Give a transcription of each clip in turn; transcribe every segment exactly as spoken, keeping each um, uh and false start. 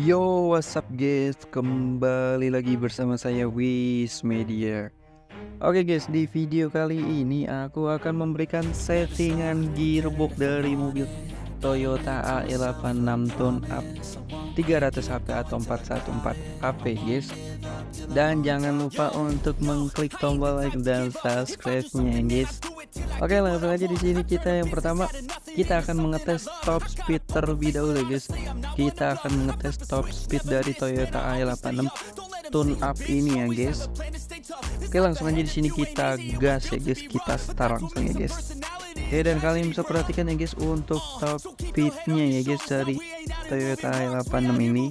Yo, what's up guys? Kembali lagi bersama saya Wis Media. Oke guys, di video kali ini aku akan memberikan settingan gearbox dari mobil Toyota A E delapan enam tone up tiga ratus H P atau empat satu empat H P guys. Dan jangan lupa untuk mengklik tombol like dan subscribe-nya guys. Oke, langsung aja di sini kita yang pertama kita akan mengetes top speed terlebih dahulu guys. Kita akan mengetes top speed dari Toyota A E delapan enam tune up ini ya guys. Oke, langsung aja di sini kita gas ya guys, kita start langsung ya guys. Oke, dan kalian bisa perhatikan ya guys untuk top speednya ya guys dari Toyota A E delapan enam ini.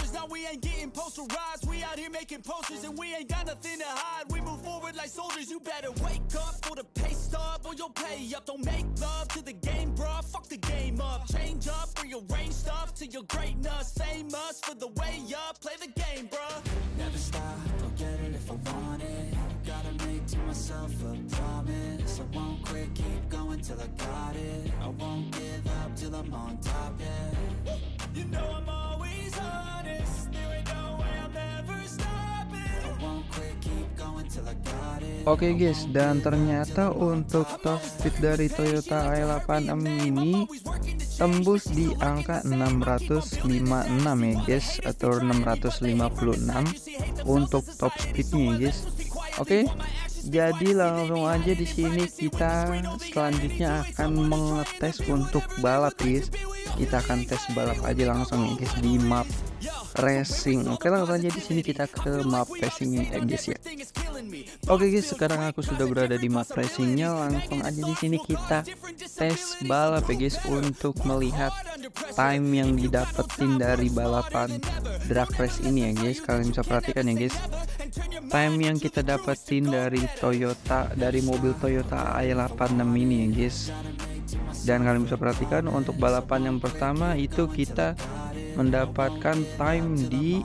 Till I got it, I won't give up till I'm on top, yeah. You know I'm always honest, there ain't no way I'm never stopping. I won't quit, keep going till I got it. Oke guys, dan ternyata untuk top speed dari Toyota A E delapan enam ini tembus di angka enam ratus lima puluh enam ya guys, atau enam ratus lima puluh enam untuk top speednya ya guys. Oke, jadi langsung aja di sini kita selanjutnya akan mengetes untuk balap guys. Kita akan tes balap aja langsung ya guys di map racing. Oke, langsung aja di sini kita ke map racingnya ya guys ya. Oke guys, sekarang aku sudah berada di map racingnya. Langsung aja di sini kita tes balap ya guys untuk melihat time yang didapetin dari balapan drag race ini ya guys. Kalian bisa perhatikan ya guys, time yang kita dapetin dari Toyota, dari mobil Toyota A E delapan enam ini ya guys. Dan kalian bisa perhatikan untuk balapan yang pertama itu kita mendapatkan time di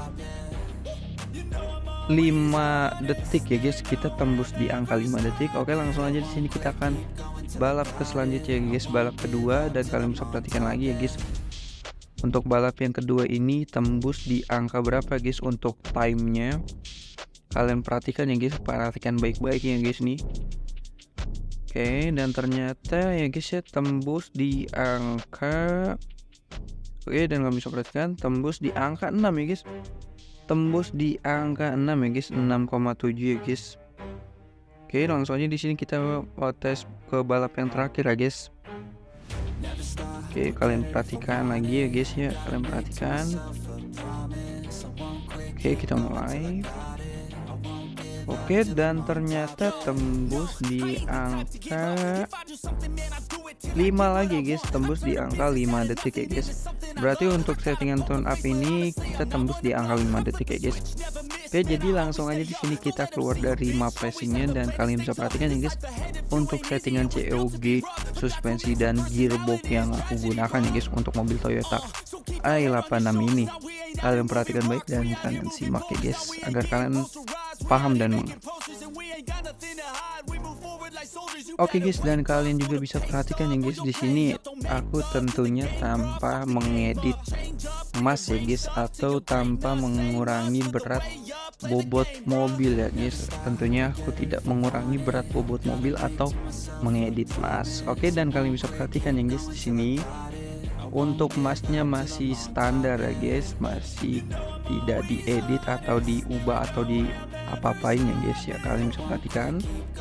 lima detik ya guys. Kita tembus di angka lima detik. Oke, langsung aja di sini kita akan balap ke selanjutnya ya guys, balap kedua. Dan kalian bisa perhatikan lagi ya guys, untuk balap yang kedua ini tembus di angka berapa guys untuk timenya. Kalian perhatikan ya guys, perhatikan baik-baik ya guys nih. Oke, dan ternyata ya guys ya tembus di angka, oke, dan kalian bisa perhatikan tembus di angka enam ya guys. Tembus di angka enam ya guys, enam koma tujuh ya guys. Oke, langsung aja di sini kita mau tes ke balap yang terakhir ya guys. Oke, kalian perhatikan lagi ya guys ya, kalian perhatikan. Oke, kita mulai. Oke, dan ternyata tembus di angka lima lagi guys, tembus di angka lima detik ya guys. Berarti untuk settingan tune up ini kita tembus di angka lima detik ya guys. Oke, jadi langsung aja di sini kita keluar dari map racingnya. Dan kalian bisa perhatikan ya guys, untuk settingan C O G, suspensi dan gearbox yang aku gunakan ya guys untuk mobil Toyota A E delapan enam ini. Kalian perhatikan baik dan kalian simak ya guys, agar kalian paham dan mengerti. Oke guys, dan kalian juga bisa perhatikan ya guys, di sini aku tentunya tanpa mengedit mas ya guys, atau tanpa mengurangi berat bobot mobil ya guys. Tentunya aku tidak mengurangi berat bobot mobil atau mengedit mas. Oke, dan kalian bisa perhatikan ya guys, di sini untuk masnya masih standar ya guys, masih tidak diedit atau diubah atau di apa-apain ya guys ya. Kalian bisa perhatikan.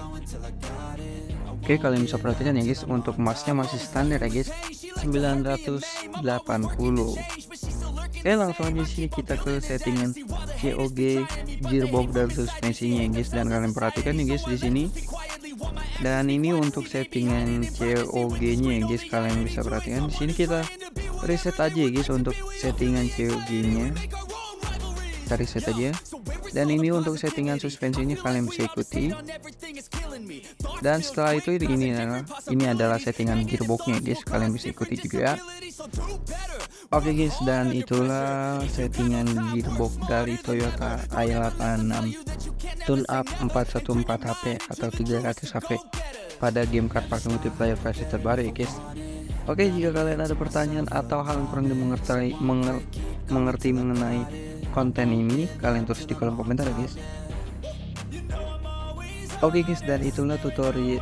Oke, kalian bisa perhatikan ya guys, untuk masnya masih standar ya guys, sembilan ratus delapan puluh. Oke, langsung aja sini kita ke settingan C O G, gearbox dan suspensinya ya guys. Dan kalian perhatikan ya guys di sini. Dan ini untuk settingan C O G-nya ya guys, kalian bisa perhatikan di sini kita reset aja ya guys untuk settingan C O G-nya. Kita reset aja. Dan ini untuk settingan suspensinya kalian bisa ikuti. Dan setelah itu ini adalah ini adalah settingan gearboxnya guys, kalian bisa ikuti juga. Oke guys, dan itulah settingan gearbox dari Toyota A E delapan enam tune up empat satu empat H P atau tiga ratus H P pada game card pakai multiplayer versi terbaru ya guys. Oke, jika kalian ada pertanyaan atau hal yang kurang dimengerti, mengerti mengenai konten ini, kalian tulis di kolom komentar ya guys. Oke guys, dan itulah tutorial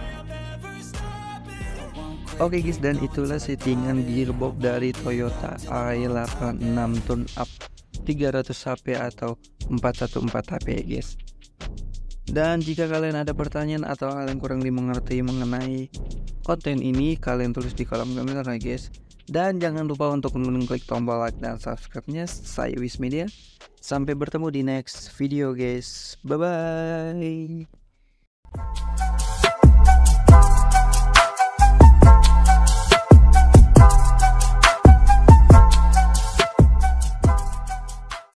Oke guys, dan itulah settingan gearbox dari Toyota A E delapan enam tune up tiga ratus H P atau empat satu empat H P ya guys. Dan jika kalian ada pertanyaan atau kalian kurang dimengerti mengenai konten ini, kalian tulis di kolom komentar ya guys. Dan jangan lupa untuk mengklik tombol like dan subscribe-nya. Saya Wismedia. Sampai bertemu di next video guys. Bye bye.